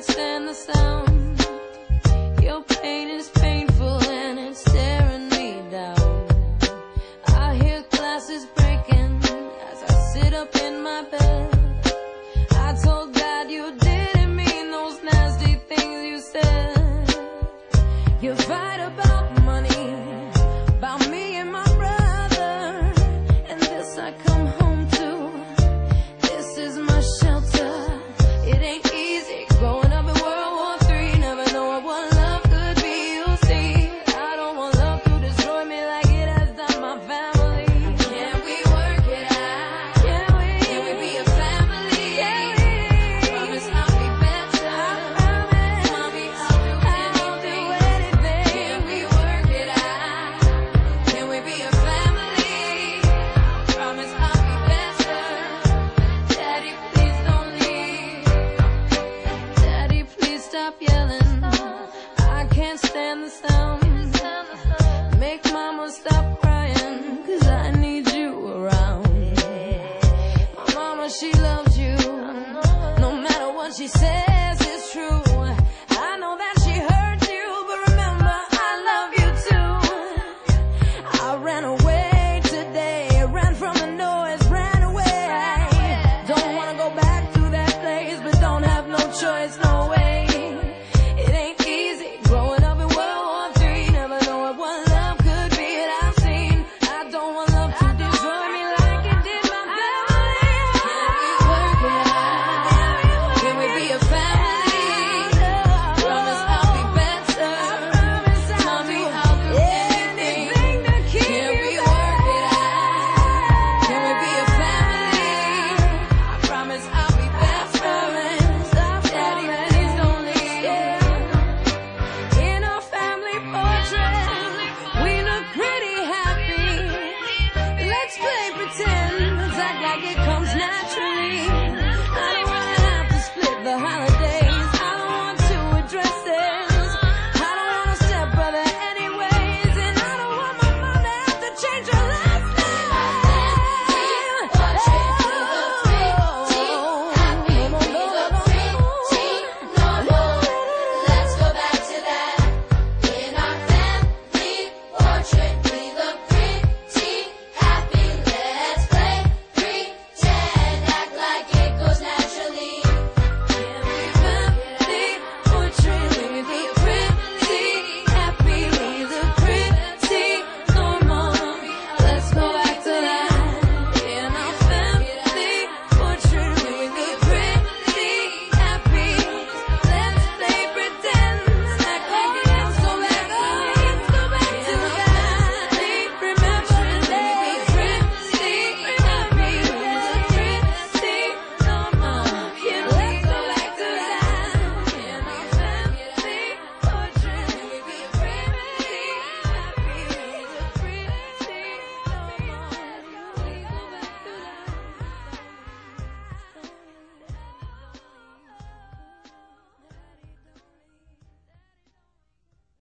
can't stand the sound. Your pain is painful and it's staring me down. I hear glasses breaking as I sit up in my bed. I told God you didn't mean those nasty things you said. You fight about money, about me and my brother, and this I come home to. This is my shelter. It ain't easy growing up in World War III, never knowing what love could be. You see, I don't want love to destroy me like it has done my family. Can we work it out? Can we be a family? Can we? I promise I'll be better. I promise, mommy, I'll do anything. Can we work it out? Can we be a family? I promise I'll be better. Daddy, please don't leave. Daddy, please stop yelling. I can't stand the sound. Make mama stop crying, 'cause I need you around. My mama, she loves you, no matter what she says.